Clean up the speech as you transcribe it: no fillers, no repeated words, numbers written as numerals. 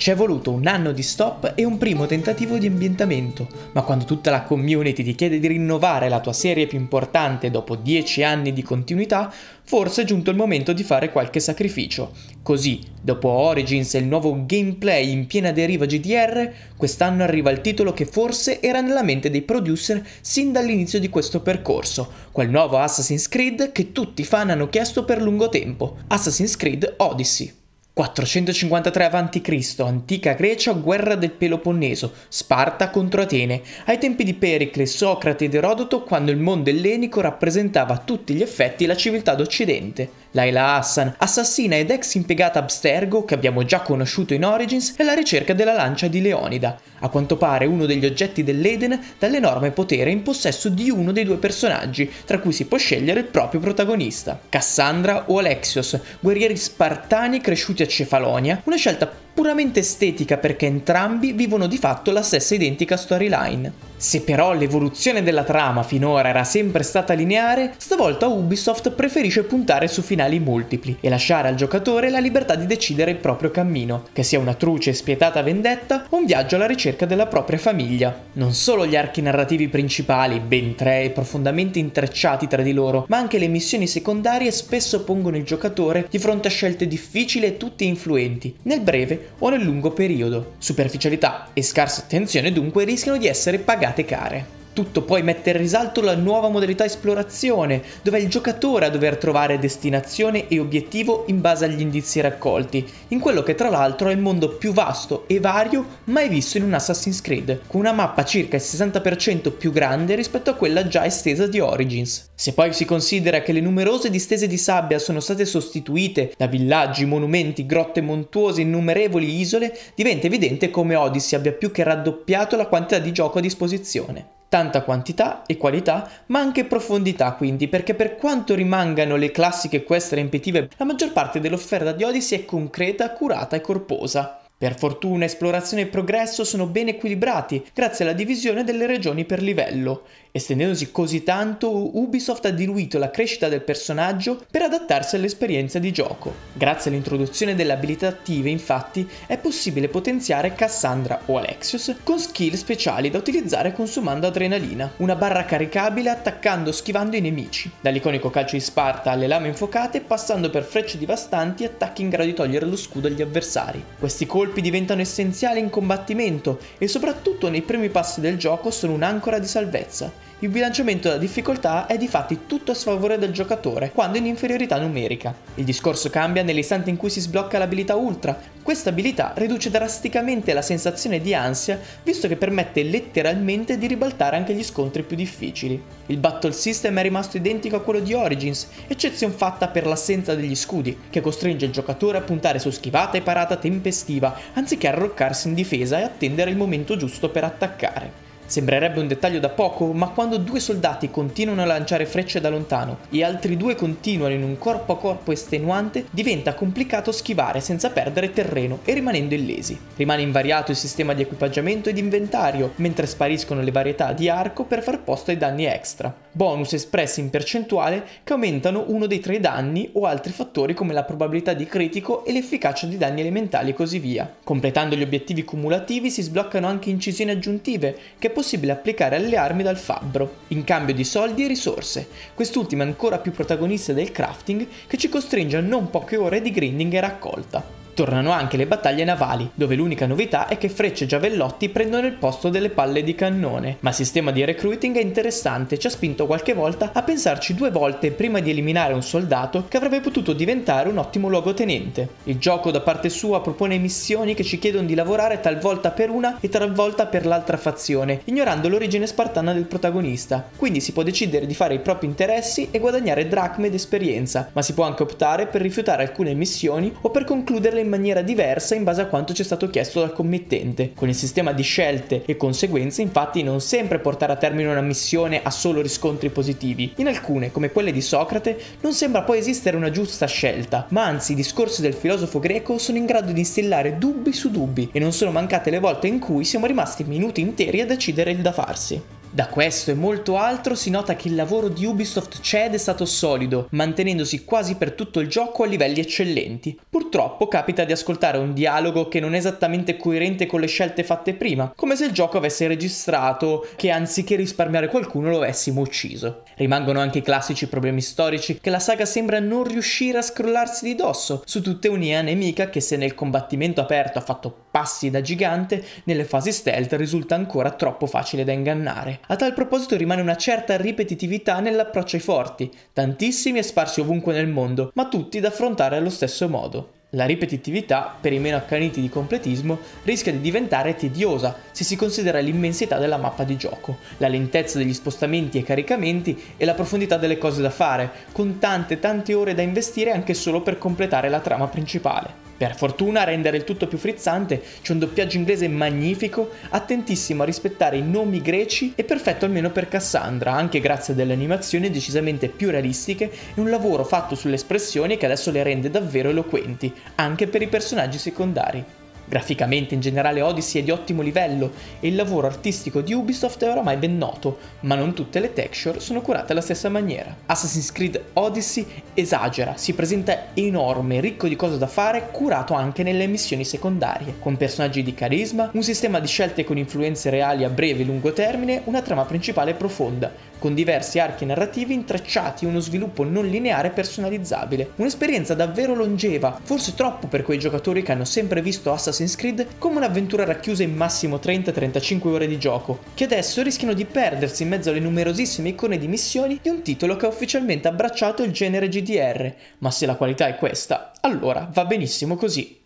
Ci è voluto un anno di stop e un primo tentativo di ambientamento, ma quando tutta la community ti chiede di rinnovare la tua serie più importante dopo 10 anni di continuità, forse è giunto il momento di fare qualche sacrificio. Così, dopo Origins e il nuovo gameplay in piena deriva GDR, quest'anno arriva il titolo che forse era nella mente dei producer sin dall'inizio di questo percorso, quel nuovo Assassin's Creed che tutti i fan hanno chiesto per lungo tempo, Assassin's Creed Odyssey. 453 a.C., antica Grecia, guerra del Peloponneso, Sparta contro Atene, ai tempi di Pericle, Socrate ed Erodoto, quando il mondo ellenico rappresentava a tutti gli effetti la civiltà d'Occidente. Layla Hassan, assassina ed ex impiegata Abstergo, che abbiamo già conosciuto in Origins, è alla ricerca della lancia di Leonida, a quanto pare uno degli oggetti dell'Eden dall'enorme potere in possesso di uno dei due personaggi, tra cui si può scegliere il proprio protagonista. Cassandra o Alexios, guerrieri spartani cresciuti a Cefalonia, una scelta puramente estetica perché entrambi vivono di fatto la stessa identica storyline. Se però l'evoluzione della trama finora era sempre stata lineare, stavolta Ubisoft preferisce puntare su finali multipli e lasciare al giocatore la libertà di decidere il proprio cammino, che sia una truce e spietata vendetta o un viaggio alla ricerca della propria famiglia. Non solo gli archi narrativi principali, ben 3 e profondamente intrecciati tra di loro, ma anche le missioni secondarie spesso pongono il giocatore di fronte a scelte difficili e tutte influenti, nel breve o nel lungo periodo. Superficialità e scarsa attenzione dunque rischiano di essere pagate care. Tutto poi mette in risalto la nuova modalità esplorazione, dove è il giocatore a dover trovare destinazione e obiettivo in base agli indizi raccolti, in quello che tra l'altro è il mondo più vasto e vario mai visto in un Assassin's Creed, con una mappa circa il 60% più grande rispetto a quella già estesa di Origins. Se poi si considera che le numerose distese di sabbia sono state sostituite da villaggi, monumenti, grotte montuose e innumerevoli isole, diventa evidente come Odyssey abbia più che raddoppiato la quantità di gioco a disposizione. Tanta quantità e qualità, ma anche profondità quindi, perché per quanto rimangano le classiche quest riempitive, la maggior parte dell'offerta di Odyssey è concreta, accurata e corposa. Per fortuna, esplorazione e progresso sono ben equilibrati grazie alla divisione delle regioni per livello. Estendendosi così tanto, Ubisoft ha diluito la crescita del personaggio per adattarsi all'esperienza di gioco. Grazie all'introduzione delle abilità attive, infatti, è possibile potenziare Cassandra o Alexios con skill speciali da utilizzare consumando adrenalina, una barra caricabile attaccando o schivando i nemici, dall'iconico calcio di Sparta alle lame infuocate, passando per frecce devastanti e attacchi in grado di togliere lo scudo agli avversari. Questi colpi diventano essenziali in combattimento e soprattutto nei primi passi del gioco sono un'ancora di salvezza. Il bilanciamento della difficoltà è difatti tutto a sfavore del giocatore, quando in inferiorità numerica. Il discorso cambia nell'istante in cui si sblocca l'abilità Ultra. Questa abilità riduce drasticamente la sensazione di ansia, visto che permette letteralmente di ribaltare anche gli scontri più difficili. Il battle system è rimasto identico a quello di Origins, eccezione fatta per l'assenza degli scudi, che costringe il giocatore a puntare su schivata e parata tempestiva, anziché arroccarsi in difesa e attendere il momento giusto per attaccare. Sembrerebbe un dettaglio da poco, ma quando due soldati continuano a lanciare frecce da lontano e altri due continuano in un corpo a corpo estenuante, diventa complicato schivare senza perdere terreno e rimanendo illesi. Rimane invariato il sistema di equipaggiamento ed inventario, mentre spariscono le varietà di arco per far posto ai danni extra. Bonus espressi in percentuale che aumentano uno dei 3 danni o altri fattori come la probabilità di critico e l'efficacia di danni elementali e così via. Completando gli obiettivi cumulativi si sbloccano anche incisioni aggiuntive che è possibile applicare alle armi dal fabbro, in cambio di soldi e risorse, quest'ultima ancora più protagonista del crafting che ci costringe a non poche ore di grinding e raccolta. Tornano anche le battaglie navali, dove l'unica novità è che frecce e giavellotti prendono il posto delle palle di cannone, ma il sistema di recruiting è interessante e ci ha spinto qualche volta a pensarci 2 volte prima di eliminare un soldato che avrebbe potuto diventare un ottimo luogotenente. Il gioco da parte sua propone missioni che ci chiedono di lavorare talvolta per una e talvolta per l'altra fazione, ignorando l'origine spartana del protagonista, quindi si può decidere di fare i propri interessi e guadagnare dracme ed esperienza, ma si può anche optare per rifiutare alcune missioni o per concluderle in maniera diversa in base a quanto ci è stato chiesto dal committente. Con il sistema di scelte e conseguenze, infatti, non sempre portare a termine una missione ha solo riscontri positivi. In alcune, come quelle di Socrate, non sembra poi esistere una giusta scelta, ma anzi i discorsi del filosofo greco sono in grado di instillare dubbi su dubbi e non sono mancate le volte in cui siamo rimasti minuti interi a decidere il da farsi. Da questo e molto altro si nota che il lavoro di Ubisoft c'è ed è stato solido, mantenendosi quasi per tutto il gioco a livelli eccellenti. Purtroppo capita di ascoltare un dialogo che non è esattamente coerente con le scelte fatte prima, come se il gioco avesse registrato che anziché risparmiare qualcuno lo avessimo ucciso. Rimangono anche i classici problemi storici che la saga sembra non riuscire a scrollarsi di dosso su tutte un'IA nemica che, se nel combattimento aperto ha fatto passi da gigante, nelle fasi stealth risulta ancora troppo facile da ingannare. A tal proposito rimane una certa ripetitività nell'approccio ai forti, tantissimi e sparsi ovunque nel mondo, ma tutti da affrontare allo stesso modo. La ripetitività, per i meno accaniti di completismo, rischia di diventare tediosa se si considera l'immensità della mappa di gioco, la lentezza degli spostamenti e caricamenti e la profondità delle cose da fare, con tante ore da investire anche solo per completare la trama principale. Per fortuna, a rendere il tutto più frizzante c'è un doppiaggio inglese magnifico, attentissimo a rispettare i nomi greci e perfetto almeno per Cassandra, anche grazie a delle animazioni decisamente più realistiche e un lavoro fatto sulle espressioni che adesso le rende davvero eloquenti, anche per i personaggi secondari. Graficamente in generale Odyssey è di ottimo livello e il lavoro artistico di Ubisoft è oramai ben noto, ma non tutte le texture sono curate alla stessa maniera. Assassin's Creed Odyssey esagera, si presenta enorme, ricco di cose da fare, curato anche nelle missioni secondarie, con personaggi di carisma, un sistema di scelte con influenze reali a breve e lungo termine, una trama principale profonda, con diversi archi narrativi intrecciati e uno sviluppo non lineare personalizzabile. Un'esperienza davvero longeva, forse troppo per quei giocatori che hanno sempre visto Assassin's Creed come un'avventura racchiusa in massimo 30-35 ore di gioco, che adesso rischiano di perdersi in mezzo alle numerosissime icone di missioni di un titolo che ha ufficialmente abbracciato il genere GDR, ma se la qualità è questa, allora va benissimo così.